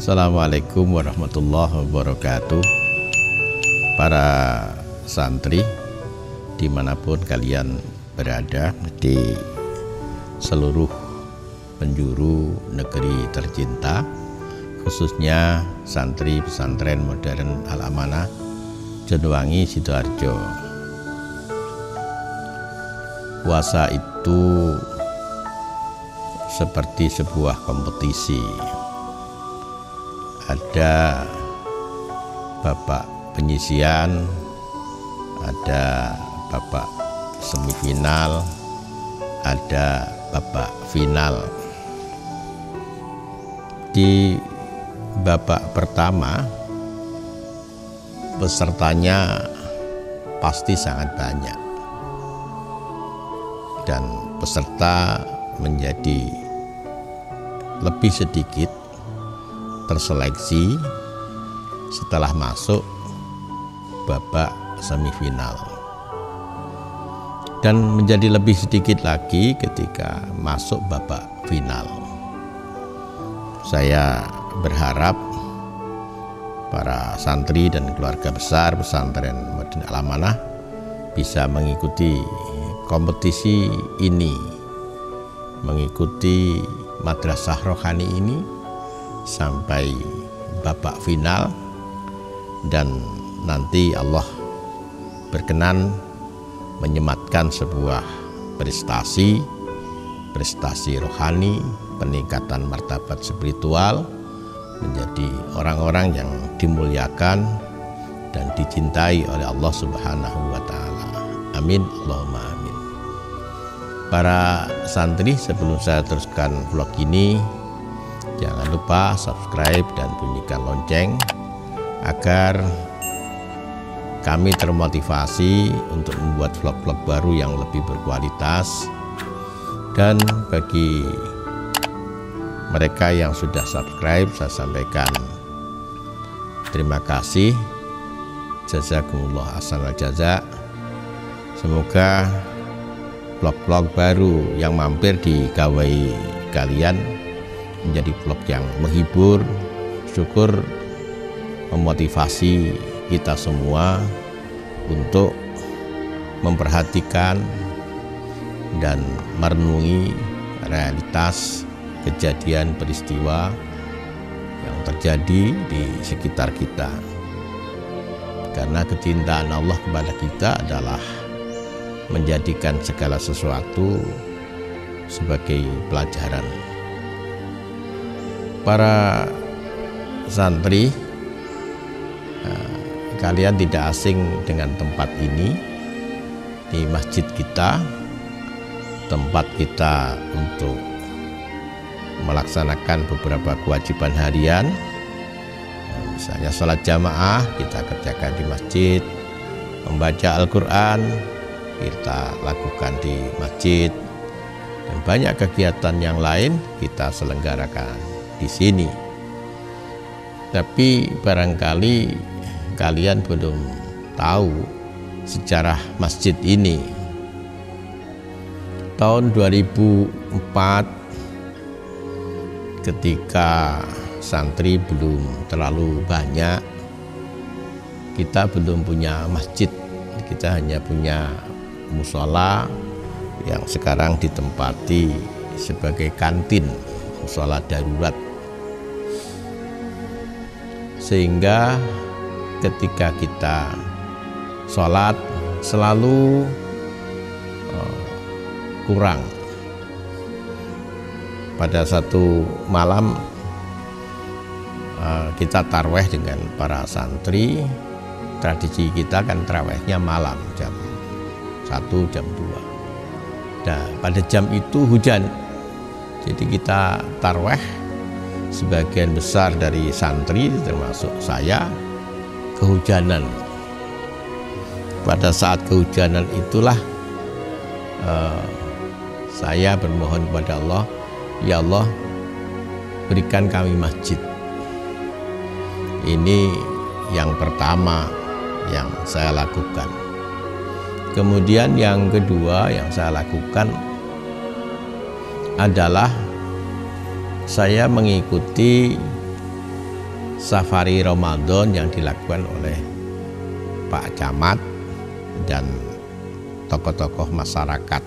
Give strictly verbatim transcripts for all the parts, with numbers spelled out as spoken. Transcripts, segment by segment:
Assalamualaikum warahmatullahi wabarakatuh. Para santri dimanapun kalian berada di seluruh penjuru negeri tercinta, khususnya santri pesantren modern Al-Amanah Jonwangi Sidoarjo. Puasa itu seperti sebuah kompetisi. Ada babak penyisian, ada babak semifinal, ada babak final. Di babak pertama pesertanya pasti sangat banyak dan peserta menjadi lebih sedikit terseleksi setelah masuk babak semifinal, dan menjadi lebih sedikit lagi ketika masuk babak final. Saya berharap para santri dan keluarga besar pesantren modern Al-Amanah bisa mengikuti kompetisi ini, mengikuti madrasah rohani ini sampai babak final, dan nanti Allah berkenan menyematkan sebuah prestasi prestasi rohani, peningkatan martabat spiritual, menjadi orang-orang yang dimuliakan dan dicintai oleh Allah Subhanahu wa Ta'ala. Amin, Allahumma amin. Para santri, sebelum saya teruskan vlog ini, jangan lupa subscribe dan bunyikan lonceng agar kami termotivasi untuk membuat vlog-vlog baru yang lebih berkualitas. Dan bagi mereka yang sudah subscribe, saya sampaikan terima kasih, jazakumullah ahsanal jaza. Semoga vlog-vlog baru yang mampir di gawai kalian menjadi vlog yang menghibur, syukur, memotivasi kita semua untuk memperhatikan dan merenungi realitas kejadian peristiwa yang terjadi di sekitar kita, karena kecintaan Allah kepada kita adalah menjadikan segala sesuatu sebagai pelajaran. Para santri, kalian tidak asing dengan tempat ini. Di masjid kita, tempat kita untuk melaksanakan beberapa kewajiban harian, misalnya sholat jamaah kita kerjakan di masjid, membaca Al-Quran kita lakukan di masjid, dan banyak kegiatan yang lain kita selenggarakan di sini. Tapi barangkali kalian belum tahu sejarah masjid ini. Tahun dua ribu empat, ketika santri belum terlalu banyak, kita belum punya masjid, kita hanya punya musola yang sekarang ditempati sebagai kantin, musola darurat. Sehingga ketika kita sholat selalu uh, kurang. Pada satu malam uh, kita tarweh dengan para santri. Tradisi kita kan tarawehnya malam, jam satu, jam dua. Nah, pada jam itu hujan, jadi kita tarweh, sebagian besar dari santri termasuk saya kehujanan. Pada saat kehujanan itulah uh, saya bermohon kepada Allah, ya Allah, berikan kami masjid. Ini yang pertama yang saya lakukan. Kemudian yang kedua yang saya lakukan adalah saya mengikuti safari Ramadan yang dilakukan oleh Pak Camat dan tokoh-tokoh masyarakat.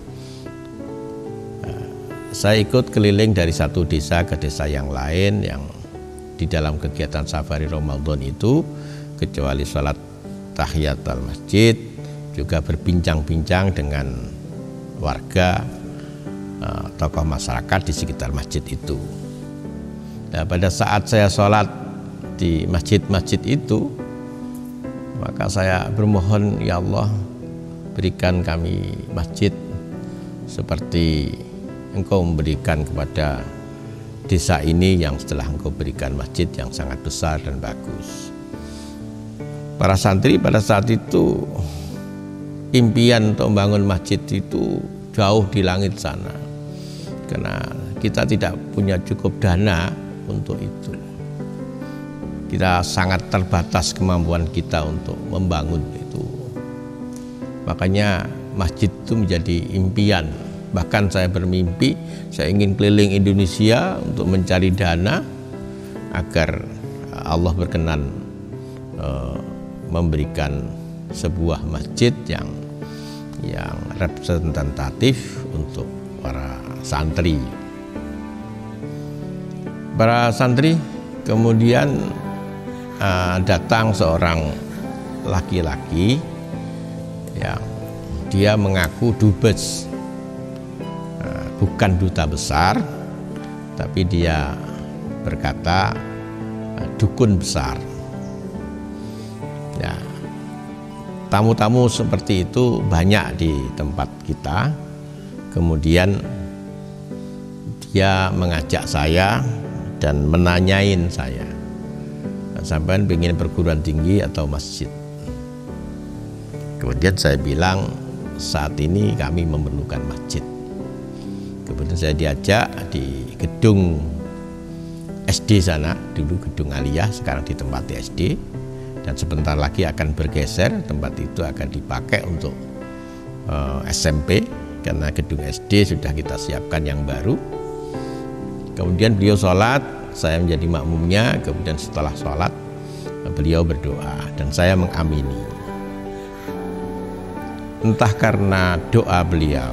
Saya ikut keliling dari satu desa ke desa yang lain yang di dalam kegiatan safari Ramadan itu, kecuali sholat tahiyatul masjid, juga berbincang-bincang dengan warga, eh, tokoh masyarakat di sekitar masjid itu. Nah, pada saat saya sholat di masjid-masjid itu, maka saya bermohon, ya Allah, berikan kami masjid seperti Engkau memberikan kepada desa ini yang setelah Engkau berikan masjid yang sangat besar dan bagus. Para santri pada saat itu impian untuk membangun masjid itu jauh di langit sana, karena kita tidak punya cukup dana untuk itu. Kita sangat terbatas kemampuan kita untuk membangun itu. Makanya masjid itu menjadi impian. Bahkan saya bermimpi, saya ingin keliling Indonesia untuk mencari dana agar Allah berkenan uh, memberikan sebuah masjid yang yang representatif untuk para santri. Para santri kemudian uh, datang seorang laki-laki yang dia mengaku dubes. Bukan duta besar, tapi dia berkata dukun besar. Ya, tamu-tamu seperti itu banyak di tempat kita. Kemudian dia mengajak saya dan menanyain saya, sampean ingin perguruan tinggi atau masjid? Kemudian saya bilang, saat ini kami memerlukan masjid. Kemudian saya diajak di gedung S D sana, dulu gedung Aliyah, sekarang ditempati S D, dan sebentar lagi akan bergeser, tempat itu akan dipakai untuk uh, S M P, karena gedung S D sudah kita siapkan yang baru. Kemudian beliau sholat, saya menjadi makmumnya, kemudian setelah sholat beliau berdoa dan saya mengamini. Entah karena doa beliau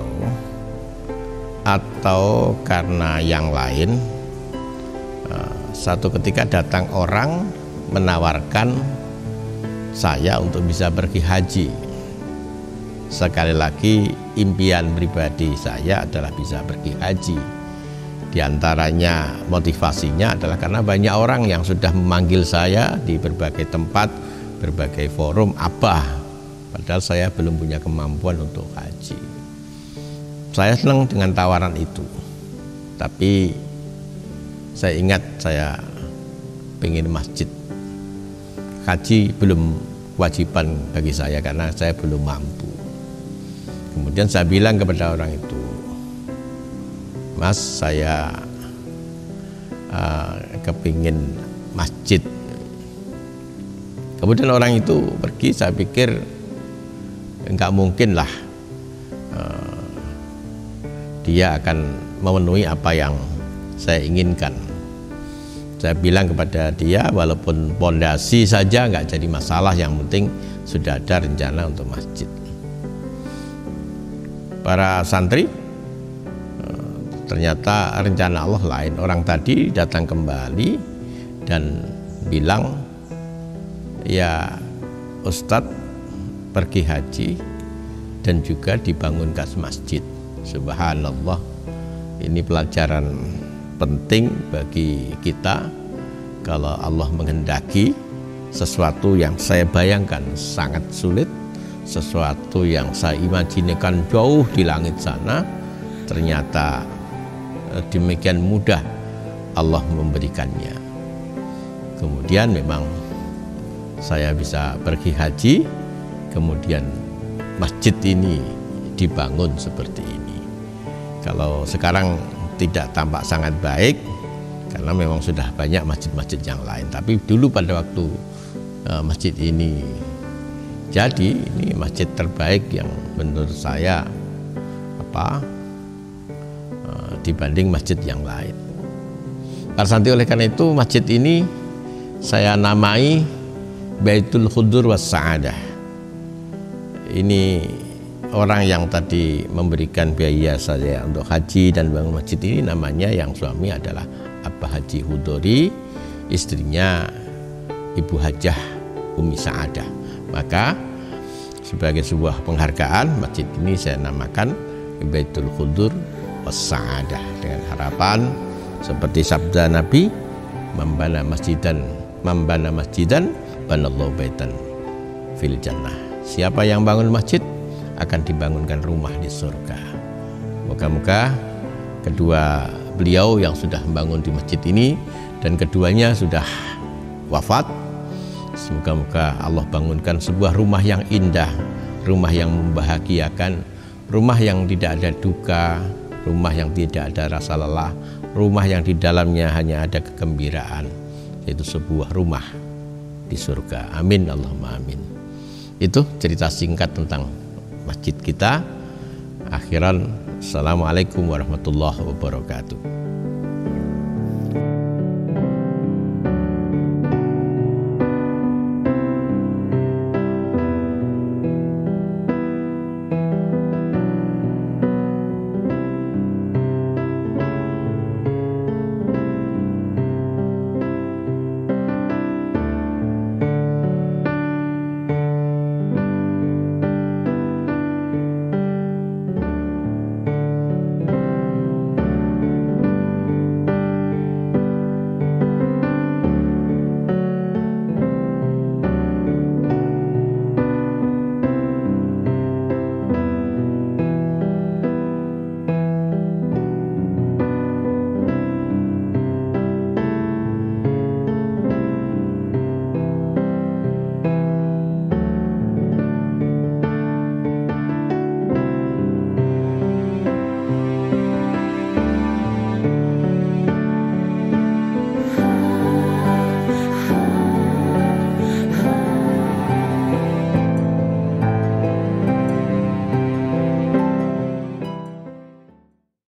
atau karena yang lain, satu ketika datang orang menawarkan saya untuk bisa pergi haji. Sekali lagi, impian pribadi saya adalah bisa pergi haji. Di antaranya motivasinya adalah karena banyak orang yang sudah memanggil saya di berbagai tempat, berbagai forum, abah, padahal saya belum punya kemampuan untuk haji. Saya senang dengan tawaran itu, tapi saya ingat saya pengen masjid. Haji belum kewajiban bagi saya karena saya belum mampu. Kemudian saya bilang kepada orang itu, Mas, saya uh, kepingin masjid. Kemudian orang itu pergi, saya pikir enggak mungkin lah uh, dia akan memenuhi apa yang saya inginkan. Saya bilang kepada dia, walaupun pondasi saja nggak jadi masalah, yang penting sudah ada rencana untuk masjid. Para santri, ternyata rencana Allah lain. Orang tadi datang kembali dan bilang, ya Ustadz pergi haji dan juga dibangunkan masjid. Subhanallah, ini pelajaran penting bagi kita. Kalau Allah menghendaki sesuatu yang saya bayangkan sangat sulit, sesuatu yang saya imajinkan jauh di langit sana, ternyata demikian mudah Allah memberikannya. Kemudian memang saya bisa pergi haji, kemudian masjid ini dibangun seperti ini. Kalau sekarang tidak tampak sangat baik karena memang sudah banyak masjid-masjid yang lain, tapi dulu pada waktu uh, masjid ini jadi, ini masjid terbaik yang menurut saya apa uh, dibanding masjid yang lain. Para santri, oleh karena itu masjid ini saya namai Baitul Khudur was Sa'adah. Ini orang yang tadi memberikan biaya saya untuk haji dan bangun masjid ini, namanya yang suami adalah Abah Haji Hudori, istrinya Ibu Hajah Umi Sa'adah. Maka sebagai sebuah penghargaan, masjid ini saya namakan Baitul Khudur was Sa'adah, dengan harapan seperti sabda Nabi, membana masjidan membana masjidan banallahu baitan fil jannah. Siapa yang bangun masjid akan dibangunkan rumah di surga. Moga-moga kedua beliau yang sudah membangun di masjid ini dan keduanya sudah wafat, semoga-moga Allah bangunkan sebuah rumah yang indah, rumah yang membahagiakan, rumah yang tidak ada duka, rumah yang tidak ada rasa lelah, rumah yang di dalamnya hanya ada kegembiraan, yaitu sebuah rumah di surga. Amin Allahumma amin. Itu cerita singkat tentang masjid kita. Akhiran, assalamualaikum warahmatullahi wabarakatuh.